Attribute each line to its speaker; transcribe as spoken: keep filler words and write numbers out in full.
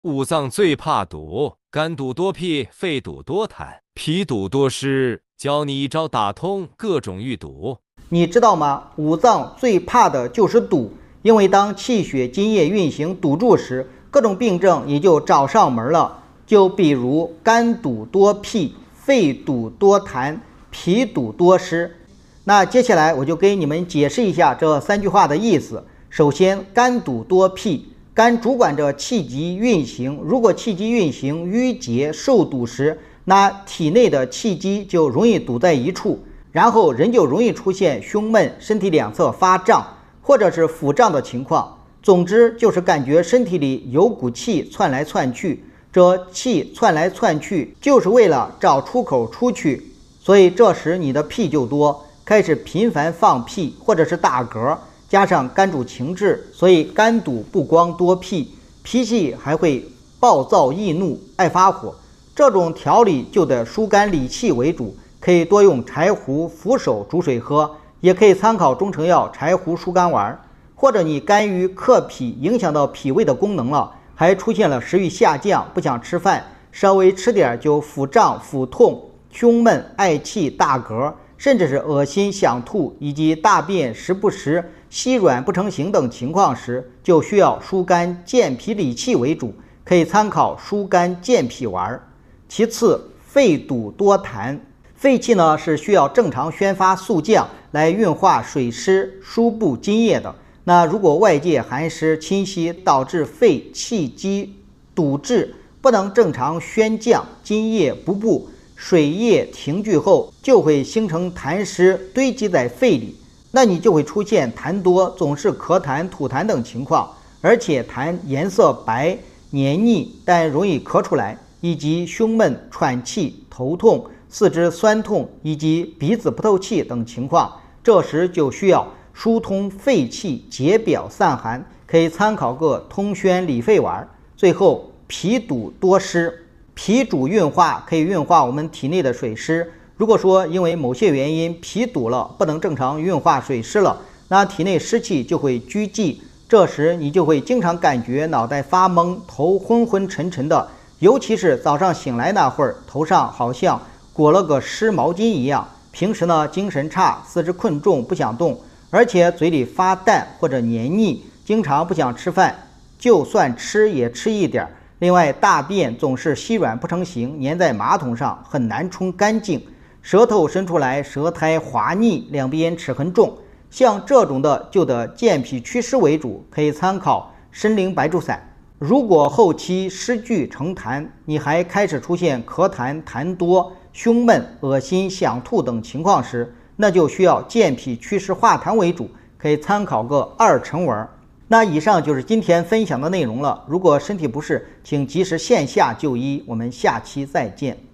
Speaker 1: 五脏最怕堵，肝堵多屁，肺堵多痰，脾堵多湿。教你一招打通各种淤堵。
Speaker 2: 你知道吗？五脏最怕的就是堵，因为当气血津液运行堵住时，各种病症也就找上门了。就比如肝堵多屁，肺堵多痰，脾堵多湿。那接下来我就给你们解释一下这三句话的意思。首先，肝堵多屁。肝主管着气机运行，如果气机运行淤结受堵时，那体内的气机就容易堵在一处，然后人就容易出现胸闷、身体两侧发胀或者是腹胀的情况。总之就是感觉身体里有股气窜来窜去，这气窜来窜去就是为了找出口出去，所以这时你的屁就多，开始频繁放屁或者是打嗝。加上肝主情志，所以肝堵不光多屁，脾气还会暴躁易怒，爱发火。这种调理就得疏肝理气为主，可以多用柴胡、扶手煮水喝，也可以参考中成药柴胡疏肝丸。或者你肝郁克脾，影响到脾胃的功能了，还出现了食欲下降，不想吃饭，稍微吃点就腹胀、腹痛、胸闷、嗳气、大嗝，甚至是恶心、想吐，以及大便时不时稀软不成形等情况时，就需要疏肝健脾理气为主，可以参考疏肝健脾丸。其次，肺堵多痰，肺气呢是需要正常宣发速降来运化水湿、输布津液的。那如果外界寒湿侵袭，导致肺气机堵滞，不能正常宣降，津液不布，水液停聚后，就会形成痰湿堆积在肺里。那你就会出现痰多、总是咳痰、吐痰等情况，而且痰颜色白、黏腻，但容易咳出来，以及胸闷、喘气、头痛、四肢酸痛以及鼻子不透气等情况。这时就需要疏通肺气、解表散寒，可以参考个通宣理肺丸。最后，脾堵多湿，脾主运化，可以运化我们体内的水湿。如果说因为某些原因脾堵了，不能正常运化水湿了，那体内湿气就会聚集，这时你就会经常感觉脑袋发懵，头昏昏沉沉的，尤其是早上醒来那会儿，头上好像裹了个湿毛巾一样。平时呢精神差，四肢困重，不想动，而且嘴里发淡或者黏腻，经常不想吃饭，就算吃也吃一点。另外，大便总是稀软不成形，粘在马桶上，很难冲干净。舌头伸出来，舌苔滑腻，两边齿痕重，像这种的就得健脾祛湿为主，可以参考参苓白术散。如果后期湿聚成痰，你还开始出现咳痰、痰多、胸闷、恶心、想吐等情况时，那就需要健脾祛湿化痰为主，可以参考个二陈丸。那以上就是今天分享的内容了。如果身体不适，请及时线下就医。我们下期再见。